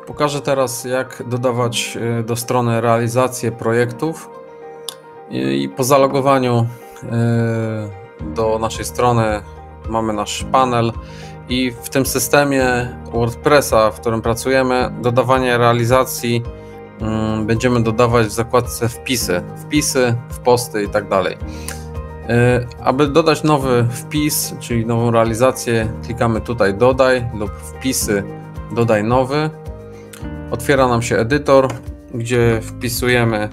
Pokażę teraz, jak dodawać do strony realizację projektów i po zalogowaniu do naszej strony mamy nasz panel i w tym systemie WordPressa, w którym pracujemy, dodawanie realizacji będziemy dodawać w zakładce wpisy w posty i tak dalej. Aby dodać nowy wpis, czyli nową realizację, klikamy tutaj dodaj lub wpisy, dodaj nowy. Otwiera nam się edytor, gdzie wpisujemy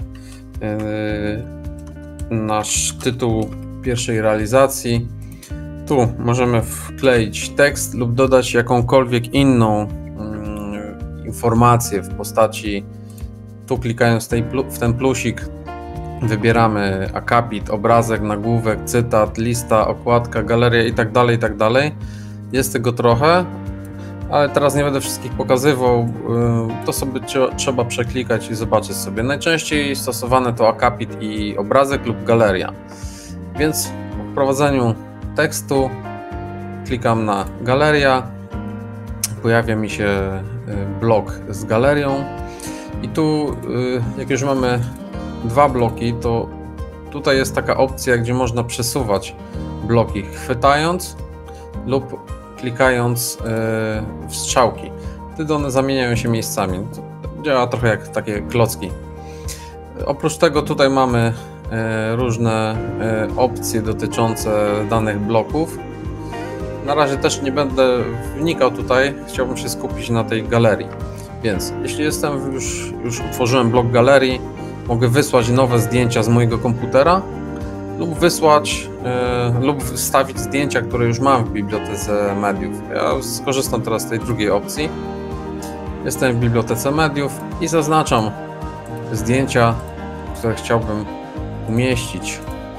nasz tytuł pierwszej realizacji. Tu możemy wkleić tekst lub dodać jakąkolwiek inną informację w postaci, tu klikając w ten plusik wybieramy akapit, obrazek, nagłówek, cytat, lista, okładka, galeria i tak dalej. Jest tego trochę, ale teraz nie będę wszystkich pokazywał, to sobie trzeba przeklikać i zobaczyć sobie. Najczęściej stosowane to akapit i obrazek lub galeria. Więc po wprowadzeniu tekstu klikam na galeria, pojawia mi się blok z galerią i tu jak już mamy dwa bloki, to tutaj jest taka opcja, gdzie można przesuwać bloki chwytając lub klikając w strzałki. Wtedy one zamieniają się miejscami. To działa trochę jak takie klocki. Oprócz tego tutaj mamy różne opcje dotyczące danych bloków. Na razie też nie będę wnikał tutaj, chciałbym się skupić na tej galerii. Więc jeśli już utworzyłem blok galerii, mogę wysłać nowe zdjęcia z mojego komputera lub lub wstawić zdjęcia, które już mam w bibliotece mediów. Ja skorzystam teraz z tej drugiej opcji. Jestem w bibliotece mediów i zaznaczam zdjęcia, które chciałbym umieścić.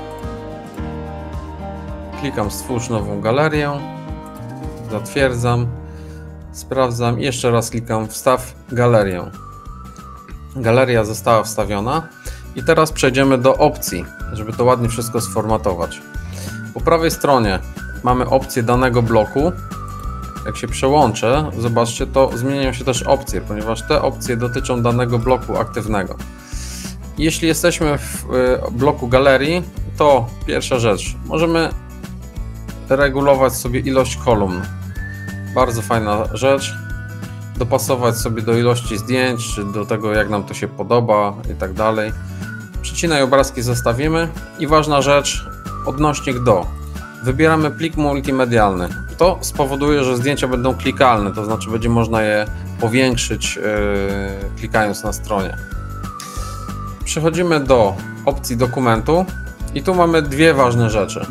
Klikam stwórz nową galerię, zatwierdzam, sprawdzam i jeszcze raz klikam wstaw galerię. Galeria została wstawiona i teraz przejdziemy do opcji, żeby to ładnie wszystko sformatować. Po prawej stronie mamy opcję danego bloku. Jak się przełączę, zobaczcie, to zmieniają się też opcje, ponieważ te opcje dotyczą danego bloku aktywnego. Jeśli jesteśmy w bloku galerii, to pierwsza rzecz, możemy regulować sobie ilość kolumn. Bardzo fajna rzecz. Dopasować sobie do ilości zdjęć, czy do tego, jak nam to się podoba i tak dalej. Przycinaj obrazki zostawimy i ważna rzecz, odnośnik do. Wybieramy plik multimedialny. To spowoduje, że zdjęcia będą klikalne, to znaczy będzie można je powiększyć klikając na stronie. Przechodzimy do opcji dokumentu i tu mamy dwie ważne rzeczy.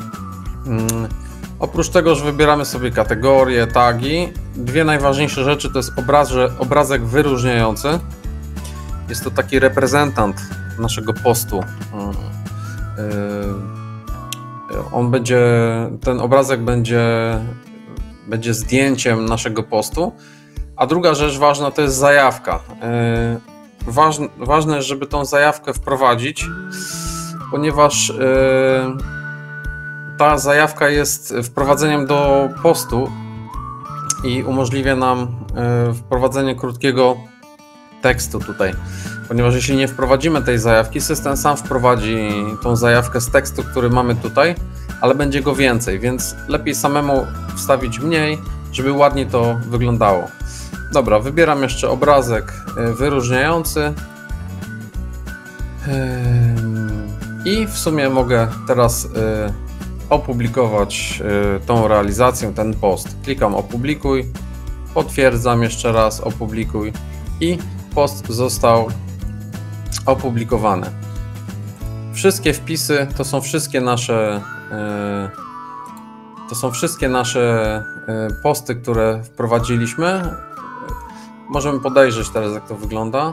Oprócz tego, że wybieramy sobie kategorie, tagi, dwie najważniejsze rzeczy to jest obrazek wyróżniający. Jest to taki reprezentant naszego postu. Ten obrazek będzie zdjęciem naszego postu. A druga rzecz ważna to jest zajawka. Ważne jest, żeby tą zajawkę wprowadzić, ponieważ ta zajawka jest wprowadzeniem do postu i umożliwia nam wprowadzenie krótkiego tekstu tutaj. Ponieważ jeśli nie wprowadzimy tej zajawki, system sam wprowadzi tą zajawkę z tekstu, który mamy tutaj, ale będzie go więcej, więc lepiej samemu wstawić mniej, żeby ładnie to wyglądało. Dobra, wybieram jeszcze obrazek wyróżniający i w sumie mogę teraz opublikować tą realizację, ten post. Klikam opublikuj, potwierdzam jeszcze raz opublikuj i post został opublikowany. Wszystkie wpisy to są wszystkie nasze posty, które wprowadziliśmy. Możemy podejrzeć teraz, jak to wygląda.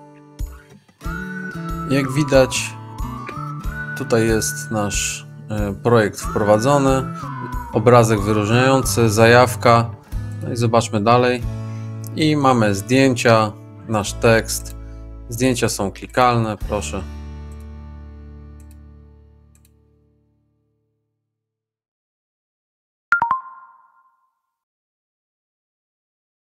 Jak widać, tutaj jest nasz projekt wprowadzony, obrazek wyróżniający, zajawka. No i zobaczmy dalej. I mamy zdjęcia, nasz tekst. Zdjęcia są klikalne, proszę.